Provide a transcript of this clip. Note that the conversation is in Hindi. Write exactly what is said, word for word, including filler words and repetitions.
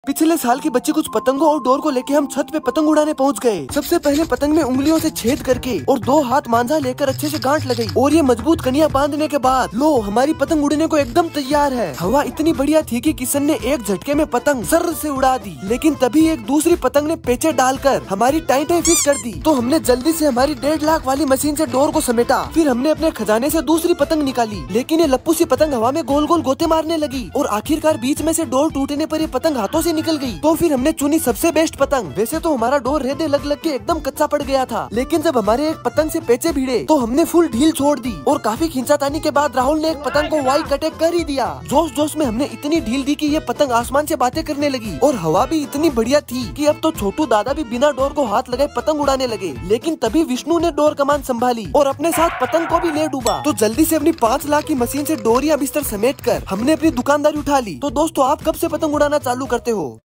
पिछले साल की बच्ची कुछ पतंगों और डोर को लेके हम छत पे पतंग उड़ाने पहुंच गए। सबसे पहले पतंग में उंगलियों से छेद करके और दो हाथ मांझा लेकर अच्छे से गांठ लगाई और ये मजबूत कनिया बांधने के बाद लो हमारी पतंग उड़ने को एकदम तैयार है। हवा इतनी बढ़िया थी कि किशन ने एक झटके में पतंग सर से उड़ा दी, लेकिन तभी एक दूसरी पतंग ने पेचे डालकर हमारी टाइटें फिक्स कर दी। तो हमने जल्दी से हमारी डेढ़ लाख वाली मशीन से डोर को समेटा। फिर हमने अपने खजाने से दूसरी पतंग निकाली, लेकिन ये लप्पू सी पतंग हवा में गोल गोल गोते मारने लगी और आखिरकार बीच में से डोर टूटने पर ये पतंग हाथों से निकल गई। तो फिर हमने चुनी सबसे बेस्ट पतंग। वैसे तो हमारा डोर रेदे लग लग के एकदम कच्चा पड़ गया था, लेकिन जब हमारे एक पतंग से पेचे भिड़े तो हमने फुल ढील छोड़ दी और काफी खींचातानी के बाद राहुल ने एक पतंग को वाई कटे कर ही दिया। जोश जोश में हमने इतनी ढील दी कि ये पतंग आसमान से बातें करने लगी और हवा भी इतनी बढ़िया थी कि अब तो छोटू दादा भी बिना डोर को हाथ लगाए पतंग उड़ाने लगे। लेकिन तभी विष्णु ने डोर कमान संभाली और अपने साथ पतंग को भी ले डूबा। तो जल्दी से अपनी पाँच लाख की मशीन से डोरिया बिस्तर समेट कर हमने अपनी दुकानदारी उठा ली। तो दोस्तों, आप कब से पतंग उड़ाना चालू करते हो?